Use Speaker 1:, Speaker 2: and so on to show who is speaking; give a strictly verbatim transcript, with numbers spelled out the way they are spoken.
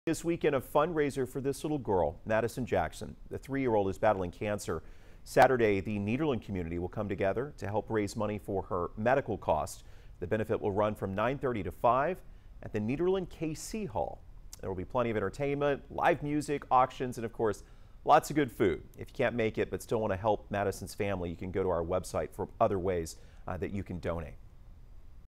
Speaker 1: This weekend, a fundraiser for this little girl, Madison Jackson. The three-year-old is battling cancer. Saturday, the Nederland community will come together to help raise money for her medical costs. The benefit will run from nine thirty to five at the Nederland K C Hall. There will be plenty of entertainment, live music, auctions, and of course, lots of good food. If you can't make it but still want to help Madison's family, you can go to our website for other ways uh, that you can donate.